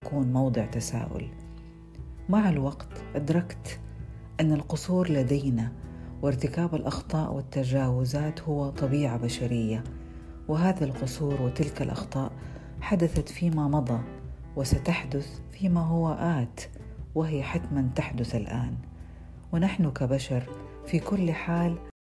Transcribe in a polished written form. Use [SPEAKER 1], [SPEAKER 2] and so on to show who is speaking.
[SPEAKER 1] تكون موضع تساؤل. مع الوقت أدركت أن القصور لدينا وارتكاب الأخطاء والتجاوزات هو طبيعة بشرية، وهذا القصور وتلك الأخطاء حدثت فيما مضى وستحدث فيما هو آت، وهي حتما تحدث الآن. ونحن كبشر في كل حال